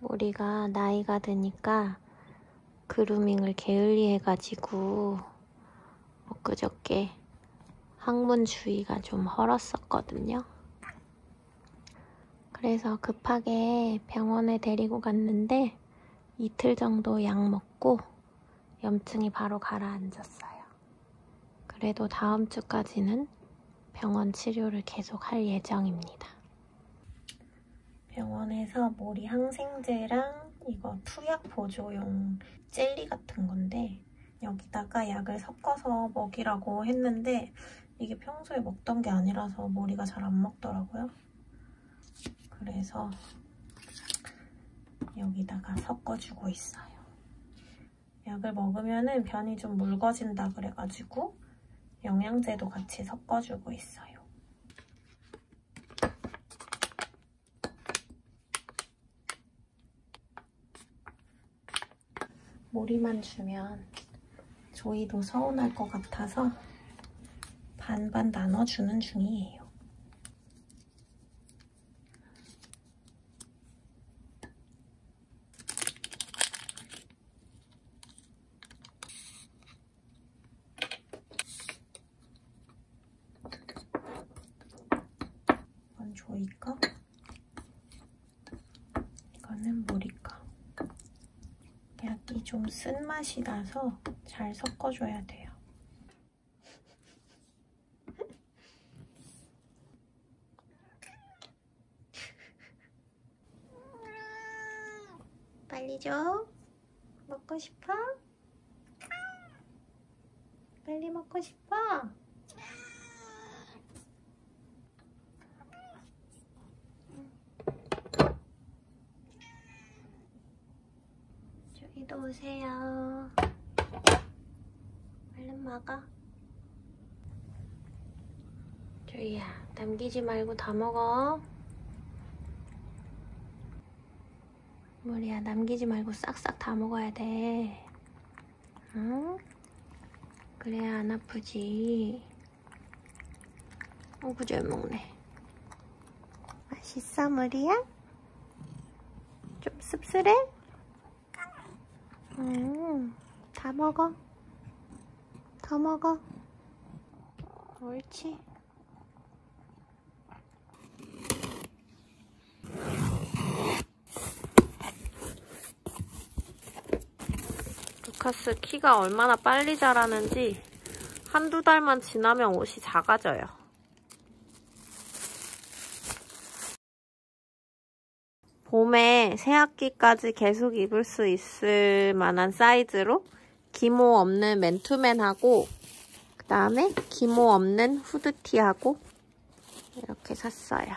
우리가 나이가 드니까 그루밍을 게을리해가지고 엊그저께 항문 주위가 좀 헐었었거든요. 그래서 급하게 병원에 데리고 갔는데 이틀 정도 약 먹고 염증이 바로 가라앉았어요. 그래도 다음 주까지는 병원 치료를 계속 할 예정입니다. 병원에서 머리 항생제랑 이거 투약 보조용 젤리 같은 건데 여기다가 약을 섞어서 먹이라고 했는데 이게 평소에 먹던 게 아니라서 머리가 잘 안 먹더라고요. 그래서 여기다가 섞어주고 있어요. 약을 먹으면은 변이 좀 묽어진다 그래가지고 영양제도 같이 섞어주고 있어요. 머리만 주면 조이도 서운할 것 같아서 반반 나눠주는 중이에요. 이건 조이 거, 이거는 모리 거. 약이 좀 쓴맛이 나서 잘 섞어줘야 돼요. 빨리 줘. 먹고 싶어? 빨리 먹고 싶어? 저기도 오세요. 얼른 먹어. 조이야, 남기지 말고 다 먹어. 머리야, 남기지 말고 싹싹 다 먹어야 돼. 응? 그래야 안 아프지. 어구, 잘 먹네. 맛있어, 머리야? 좀 씁쓸해? 다 먹어. 더 먹어. 옳지. 루카스 키가 얼마나 빨리 자라는지 한두 달만 지나면 옷이 작아져요. 봄에 새학기까지 계속 입을 수 있을 만한 사이즈로 기모 없는 맨투맨하고 그 다음에 기모 없는 후드티하고 이렇게 샀어요.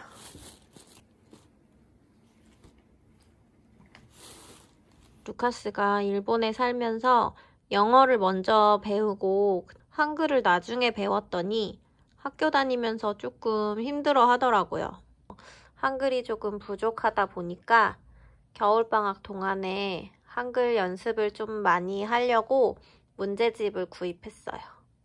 루카스가 일본에 살면서 영어를 먼저 배우고 한글을 나중에 배웠더니 학교 다니면서 조금 힘들어 하더라고요. 한글이 조금 부족하다 보니까 겨울방학 동안에 한글 연습을 좀 많이 하려고 문제집을 구입했어요.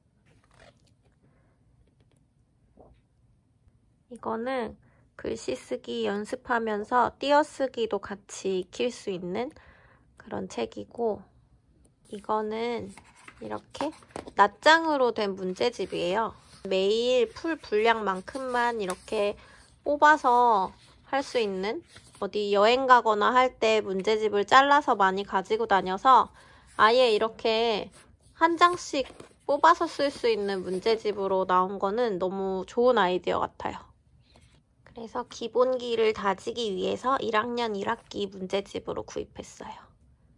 이거는 글씨 쓰기 연습하면서 띄어쓰기도 같이 익힐 수 있는 그런 책이고, 이거는 이렇게 낱장으로 된 문제집이에요. 매일 풀 분량만큼만 이렇게 뽑아서 할 수 있는, 어디 여행 가거나 할 때 문제집을 잘라서 많이 가지고 다녀서 아예 이렇게 한 장씩 뽑아서 쓸 수 있는 문제집으로 나온 거는 너무 좋은 아이디어 같아요. 그래서 기본기를 다지기 위해서 1학년 1학기 문제집으로 구입했어요.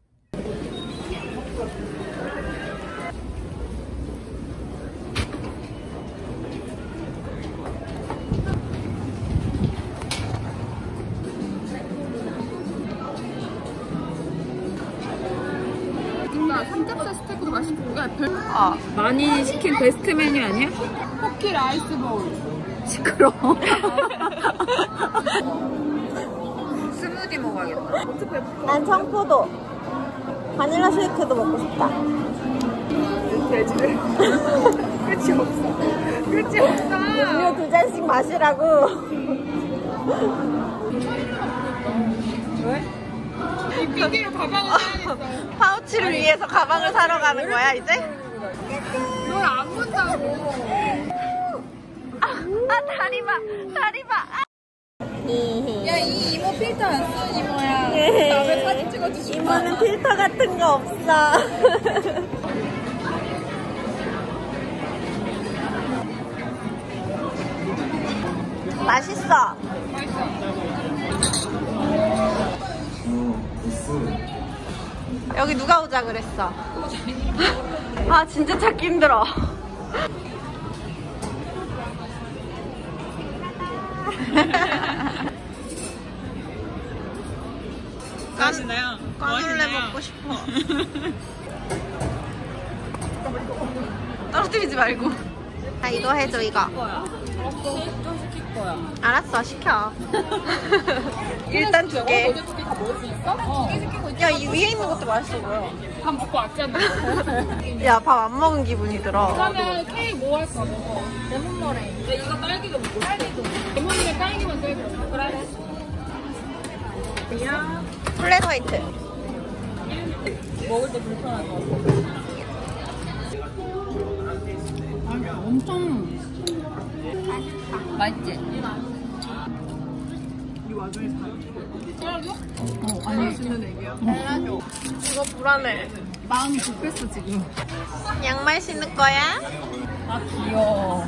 삼겹살 스테이크도 맛있고 많이 시킨 베스트 메뉴 아니야? 포키 라이스 볼. 시끄러워. 스무디 먹어야겠다. 난 청포도. 바닐라 쉐이크도 먹고 싶다. 돼지를. 끝이 없어. 끝이 없어. 음료 2잔씩 마시라고. 왜? 이 비디오 가방을 사야겠어. 파우치를 위해서 가방을 사러 가는 거야 이제? 널 안 본다고. 다리 봐. 야, 이 이모 필터 안 쓰는 이모야. 남의 사진 찍어주지 마. 이모는 필터 같은 거 없어. 맛있어. 여기 누가 오자 그랬어? 아 진짜 찾기 힘들어. 맛있나요? 까눌레 먹고 싶어. 떨어뜨리지 말고. 아 이거 해줘 이거. 또 시킬 거야. 알았어 시켜. 일단 2개. 어제 2개 다 먹을 수 있어? 2개 시키고 있지. 야 이 위에 있는 것도 맛있어 보여. 밥 먹고 왔잖아. 야 밥 안 먹은 기분이 들어. 그러면 케이크 뭐 할까 먹어? 레몬 머랭. 근데 이거 딸기도 먹고. 딸기도. 레몬이랑 딸기만 제일 좋아. 그래. 그냥 플랫 화이트. 먹을 때 불편할 것 같아. 아니, 엄청 맛있지? 이 와중에 잘라줘? 아니 맛있는 애기야. 잘라줘. 이거 불안해. 마음이 급했어 지금. 양말 신을 거야? 아 귀여워.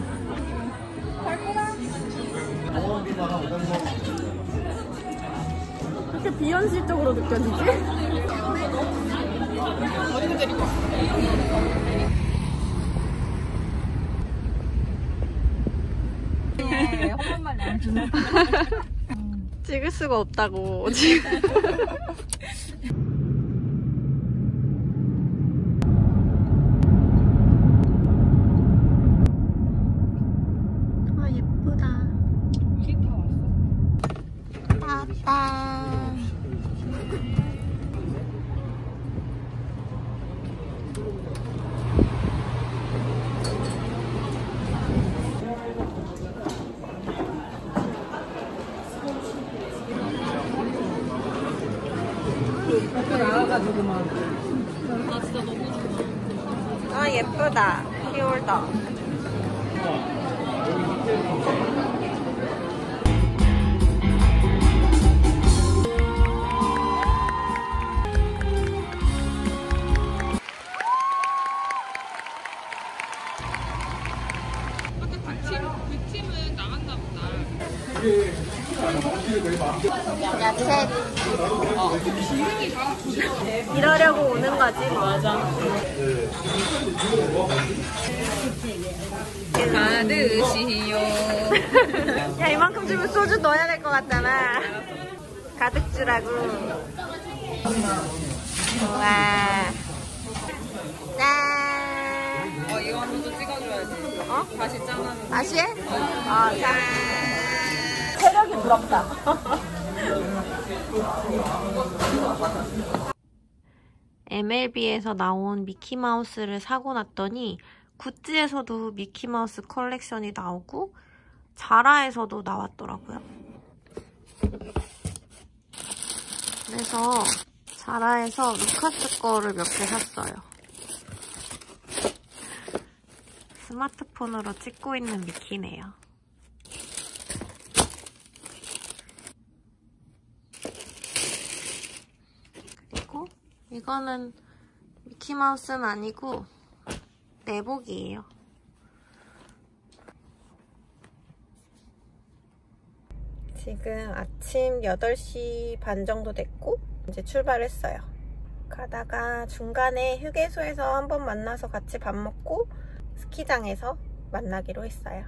그렇게 비현실적으로 느껴지지? 어디서 데리고 와? 헛말 안 주네. 찍을 수가 없다고 지금. 아 예쁘다. 이게 다 왔어? 아빠. 밖에 나가가지고 막. 나 진짜 너무 좋아. 아 예쁘다. 키홀더. 그 팀은 나갔나 보다. 야채. 이러려고 오는 거지 뭐. 맞아. 받으시오. 야 이만큼 주면 소주 넣어야 될 것 같잖아. 가득 주라고. 우와. 짠. 이거 한 번 더 찍어줘야지. 어? 다시 짠하는. 다시 해? 짠. 체력이 부럽다. MLB에서 나온 미키마우스를 사고 났더니 굿즈에서도 미키마우스 컬렉션이 나오고 자라에서도 나왔더라고요. 그래서 자라에서 루카스 거를 몇 개 샀어요. 스마트폰으로 찍고 있는 미키네요. 그리고 이거는 미키마우스는 아니고 내복이에요. 지금 아침 8시 반 정도 됐고 이제 출발했어요. 가다가 중간에 휴게소에서 한번 만나서 같이 밥 먹고 스키장에서 만나기로 했어요.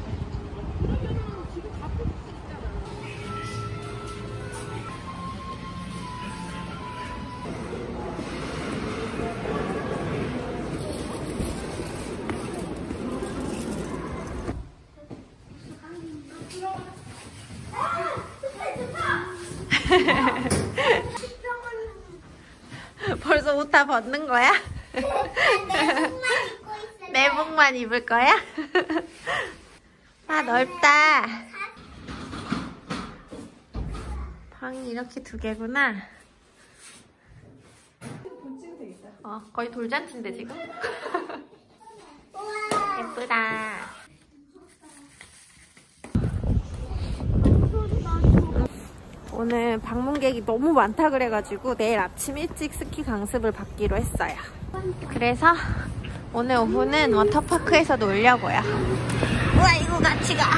벌써 옷 다 벗는 거야? 내복만 입을 거야? 아 넓다. 방이 이렇게 2개구나. 거의 돌잔치인데 지금? 예쁘다. 오늘 방문객이 너무 많다 그래가지고 내일 아침 일찍 스키 강습을 받기로 했어요. 그래서 오늘 오후는 워터파크에서 놀려고요. 우와, 이거 같이 가.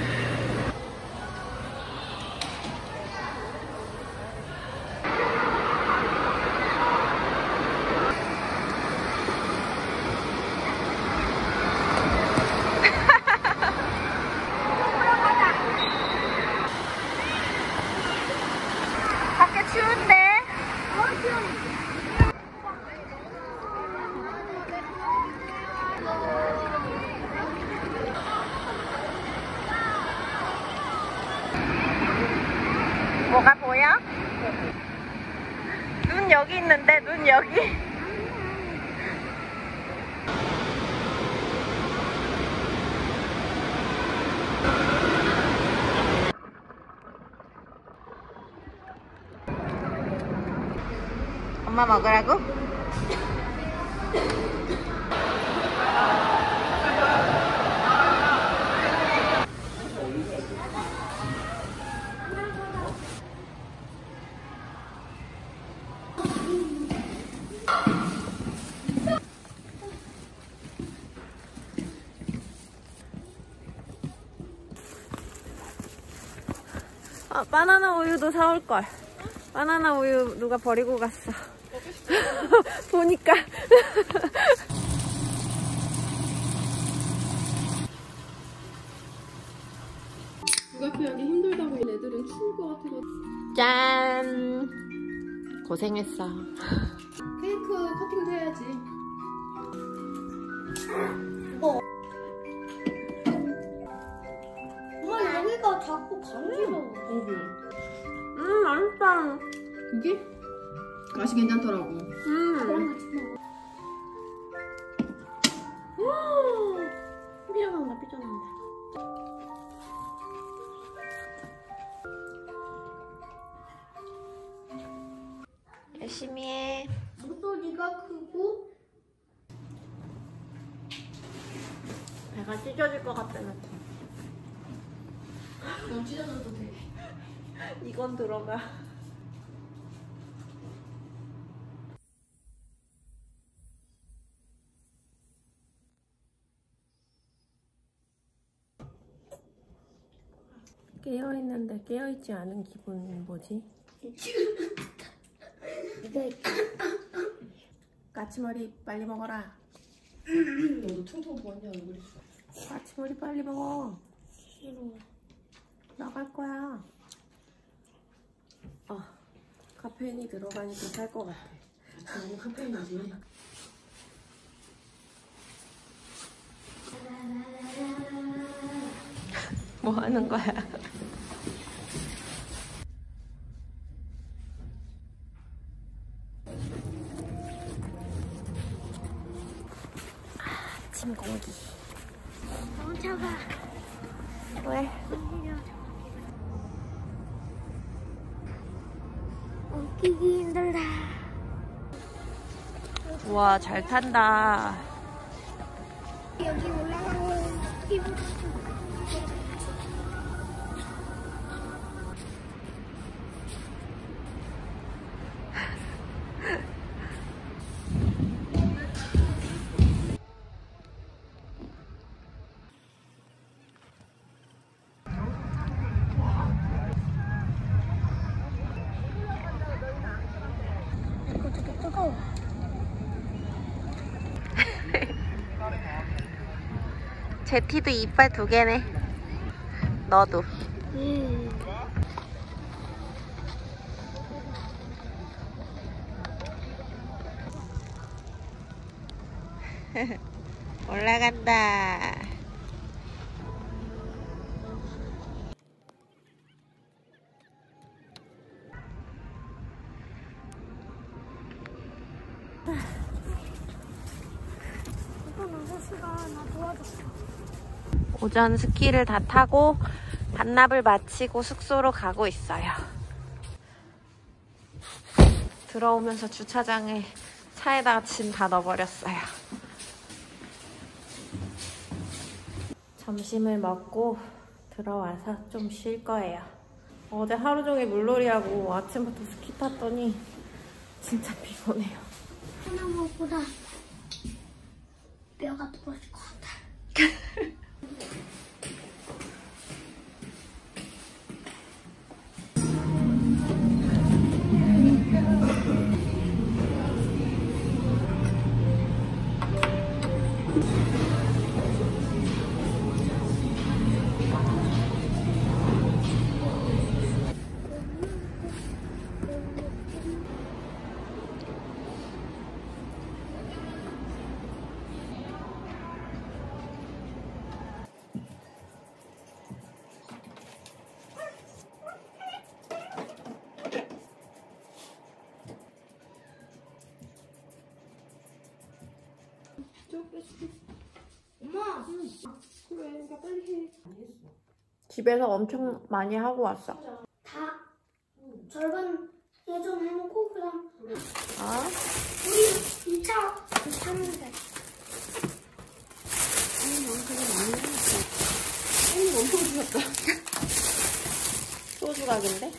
밖에 추운데? 뭐가 보여? 눈 여기 있는데, 눈 여기. 엄마 먹으라고? 바나나 우유도 사올걸. 바나나 우유 누가 버리고 갔어. 보니까. 누가 표현이 힘들다고 애들은 추울 것 같아서. 짠! 고생했어. 케이크 커팅도 해야지. 엄마 여기가 자꾸 간지러워. 맛있다. 고기? 맛이 괜찮더라고. 그런 거 좋아. 삐져나온다, 삐져나온다. 열심히 해. 목소리가 크고 배가 찢어질 것 같다는. 넌 찢어져도 돼. 이건 들어가. 깨어있는데 깨어있지 않은 기분은 뭐지? 까치머리 빨리 먹어라. 너도 퉁퉁 부었냐 얼굴이. 까치머리 빨리 먹어. 싫어. 나갈 거야. 카페인이 들어가니까 살 것 같아. 너무 카페인이지. 뭐 하는 거야? 아침 공기. 너무 차가. 왜? 웃기기 힘들다. 우와, 잘 탄다. 여기 올라가면 기분 이거 되게 뜨거워. 제티도 이빨 2개네. 너도. 올라간다. 아저씨가 나 도와줬어. 오전 스키를 다 타고 반납을 마치고 숙소로 가고 있어요. 들어오면서 주차장에 차에다가 짐 다 넣어버렸어요. 점심을 먹고 들어와서 좀 쉴 거예요. 어제 하루 종일 물놀이하고 아침부터 스키 탔더니 진짜 피곤해요. 하나만보다 뼈가 부러질 것 같아. 엄마! 그래, 나 빨리 해. 집에서 엄청 많이 하고 왔어. 다 절반 예전 해놓고 그다음 우리 2차 타면 돼. 엄청 주셨다. 소주각인데?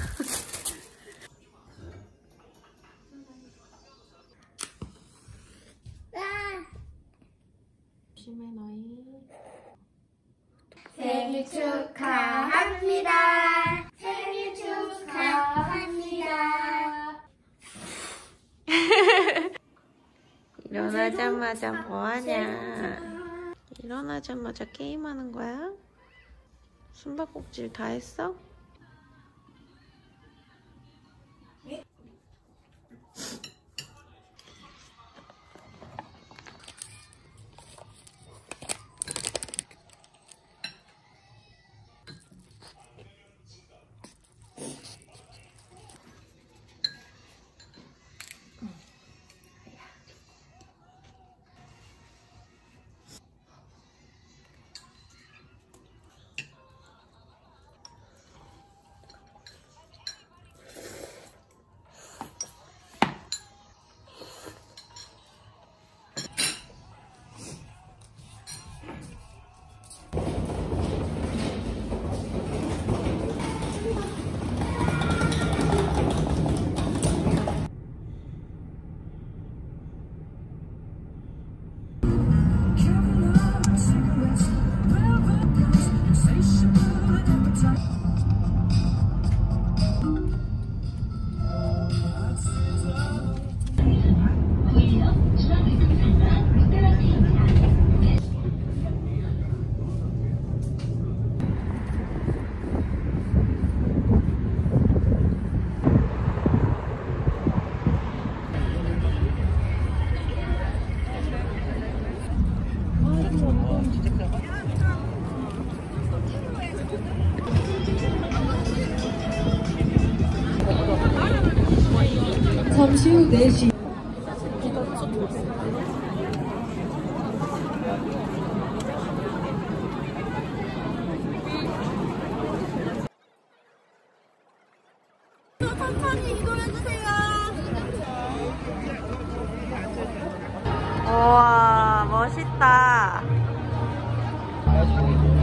조심해 너희. 생일 축하합니다. 생일 축하합니다. 일어나자마자 뭐하냐? 일어나자마자 게임하는 거야? 숨바꼭질 다 했어? 잠시 후 4시 천천히 이동해주세요. 우와 멋있다.